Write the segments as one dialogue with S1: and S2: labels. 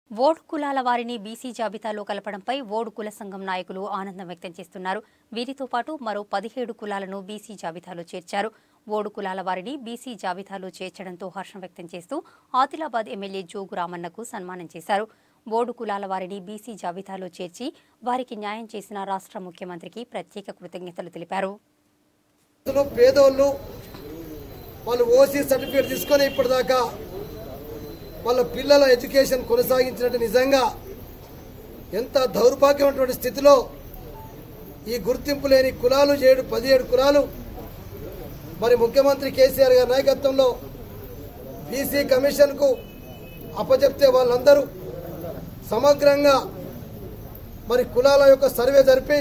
S1: ఓడు కులాల వారిని బీసీ జాబితాలో కలపడంపై ఓడు కుల సంఘం నాయకులు ఆనందం వ్యక్తం చేస్తున్నారు. వీరితో పాటు మరో 17 కులాలను బీసీ జాబితాలో చేర్చారు. ఓడు కులాల వారిని బీసీ జాబితాలో చేర్చడంతో హర్షం వ్యక్తం చేస్తూ ఆదిలాబాద్ ఎమ్మెల్యే జోగు రామన్నకు సన్మానం చేశారు. ఓడు కులాల వారిని బీసీ జాబితాలో చేర్చి వారికి న్యాయం చేసిన రాష్ట్ర ముఖ్యమంత్రికి ప్రత్యేక కృతజ్ఞతలు తెలిపారు.
S2: పేదోళ్ళు వాళ్ళు ఓసీ సర్టిఫికేట్ తీసుకొని ఇప్పటిదాకా వాళ్ళ పిల్లల ఎడ్యుకేషన్ కొనసాగించినట్టు నిజంగా ఎంత దౌర్భాగ్యమైనటువంటి స్థితిలో ఈ గుర్తింపు లేని కులాలు 17 కులాలు మరి ముఖ్యమంత్రి కేసీఆర్ గారి నాయకత్వంలో బీసీ కమిషన్కు అప్పచెప్తే వాళ్ళందరూ సమగ్రంగా మరి కులాల యొక్క సర్వే జరిపి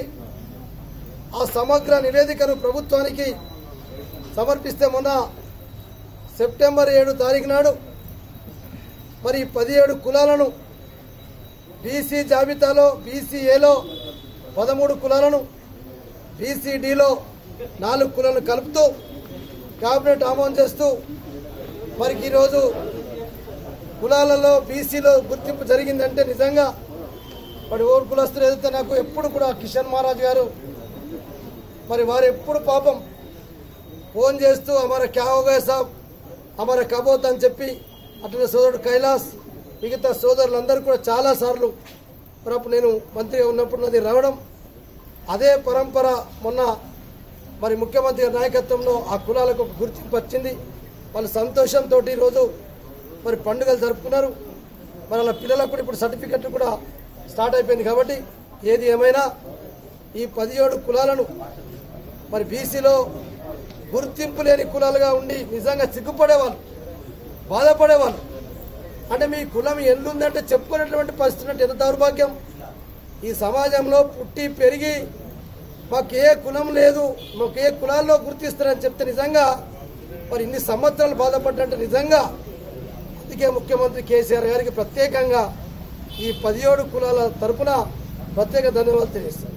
S2: ఆ సమగ్ర నివేదికను ప్రభుత్వానికి సమర్పిస్తే మొన్న సెప్టెంబర్ 7 తారీఖు నాడు మరి 17 కులాలను బీసీ జాబితాలో బీసీఏలో 13 కులాలను బీసీడీలో 4 కులాలను కలుపుతూ కేబినెట్ ఆమోదం చేస్తూ మరి ఈరోజు కులాలలో బీసీలో గుర్తింపు జరిగిందంటే నిజంగా మరి ఓరు కులస్తులు ఏదైతే నాకు ఎప్పుడు కూడా కిషన్ మహారాజ్ గారు మరి వారు ఎప్పుడు పాపం ఫోన్ చేస్తూ అమర క్యా హో గయా సాబ్ అమర కబోత్ అని చెప్పి అట్లనే సోదరుడు కైలాస్ మిగతా సోదరులందరూ కూడా చాలాసార్లు మరి అప్పుడు నేను మంత్రిగా ఉన్నప్పుడు అది రావడం అదే పరంపర మొన్న మరి ముఖ్యమంత్రి నాయకత్వంలో ఆ కులాలకు గుర్తింపు వచ్చింది. వాళ్ళు సంతోషంతో ఈరోజు మరి పండుగలు జరుపుకున్నారు. మరి వాళ్ళ పిల్లలకు కూడా ఇప్పుడు సర్టిఫికెట్ కూడా స్టార్ట్ అయిపోయింది. కాబట్టి ఏది ఏమైనా ఈ 17 కులాలను మరి బీసీలో గుర్తింపు లేని కులాలుగా ఉండి నిజంగా సిగ్గుపడేవాళ్ళు, బాధపడేవాళ్ళు. అంటే మీ కులం ఎల్లుందంటే చెప్పుకునేటువంటి పరిస్థితి అంటే ఎంత దౌర్భాగ్యం. ఈ సమాజంలో పుట్టి పెరిగి మాకు ఏ కులం లేదు, మాకు ఏ కులాల్లో గుర్తిస్తారని చెప్తే నిజంగా మరి ఇన్ని సంవత్సరాలు బాధపడ్డంటే నిజంగా అందుకే ముఖ్యమంత్రి కేసీఆర్ గారికి ప్రత్యేకంగా ఈ 17 కులాల తరఫున ప్రత్యేక ధన్యవాదాలు తెలియజేస్తాను.